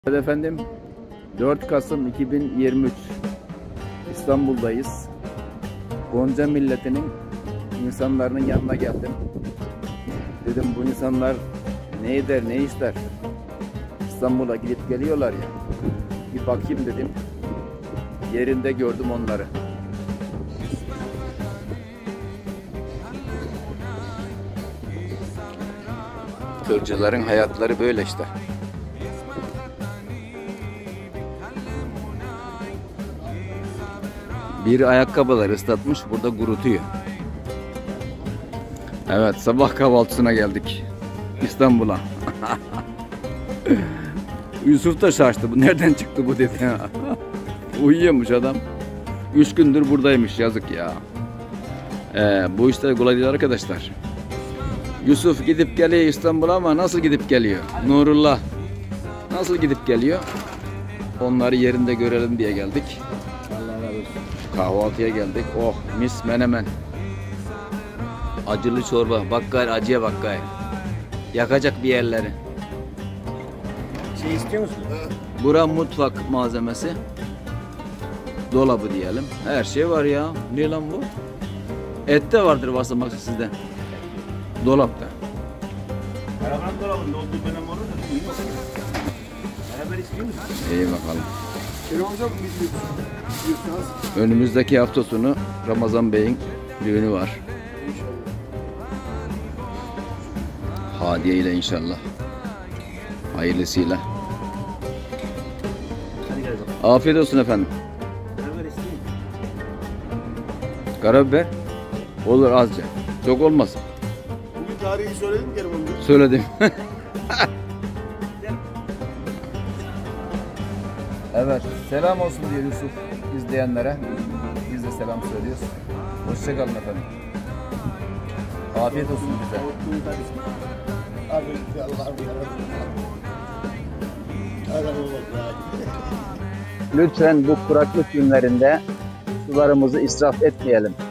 Evet efendim, 4 Kasım 2023 İstanbul'dayız. Gonca milletinin insanların yanına geldim. Dedim bu insanlar ne eder ne ister, İstanbul'a gidip geliyorlar ya, bir bakayım dedim. Yerinde gördüm onları. Tırcıların hayatları böyle işte. Bir ayakkabıları ıslatmış, burada kurutuyor. Evet, sabah kahvaltısına geldik İstanbul'a. Yusuf da şaştı. Bu nereden çıktı bu dedi. Uyuyormuş adam. 3 gündür buradaymış, yazık ya. Bu işler kolay değil arkadaşlar. Yusuf gidip geliyor İstanbul'a ama nasıl gidip geliyor? Nurullah nasıl gidip geliyor? Onları yerinde görelim diye geldik. Kahvaltıya geldik. Oh, mis menemen. Acılı çorba. Bak gayri, acıya bak gayri. Yakacak bir yerleri. Şey istiyor musun? Bura mutfak malzemesi. Dolabı diyelim. Her şey var ya. Ne lan bu? Et de vardır varsa bak sizde. Dolapta. Arabanın dolabında olduğu dönem olur da beraber istiyor musun? İyi bakalım. Hocam Önümüzdeki hafta sonu Ramazan Bey'in düğünü var. Hadiye ile inşallah. Hayırlısıyla. Hadi gel bakalım. Afiyet olsun efendim. Beraber istiyor musun? Karabiber olur azca. Çok olmaz. Bugün tarihi söyledim mi Kerem amca? Söyledim. Evet, selam olsun diyor Yusuf izleyenlere. Biz de selam söylüyoruz. Hoşçakalın efendim. Afiyet olsun bize. Lütfen bu kuraklık günlerinde sularımızı israf etmeyelim.